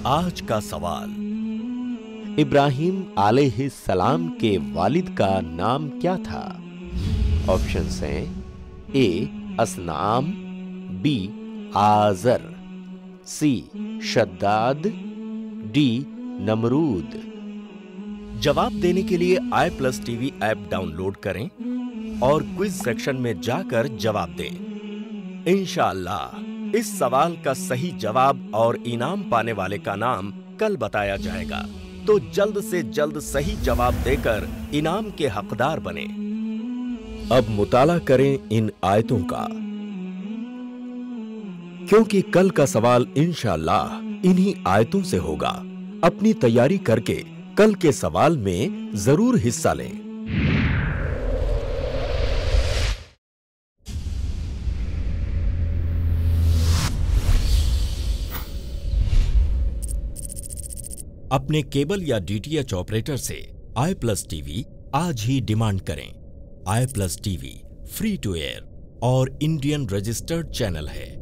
आज का सवाल, इब्राहिम अलैहिस्सलाम के वालिद का नाम क्या था? ऑप्शंस हैं A Asnam, B Azar, C Shaddad, D Namrud. जवाब देने के लिए i+TV ऐप डाउनलोड करें और क्विज सेक्शन में जाकर जवाब दें। इंशाअल्लाह इस सवाल का सही जवाब और इनाम पाने वाले का नाम कल बताया जाएगा, तो जल्द से जल्द सही जवाब देकर इनाम के हकदार बने। अब मुताला करें इन आयतों का, क्योंकि कल का सवाल इंशाअल्लाह इन्हीं आयतों से होगा। अपनी तैयारी करके कल के सवाल में जरूर हिस्सा लें। अपने केबल या डीटीएच ऑपरेटर से i+TV आज ही डिमांड करें। i+TV फ्री टू एयर और इंडियन रजिस्टर्ड चैनल है।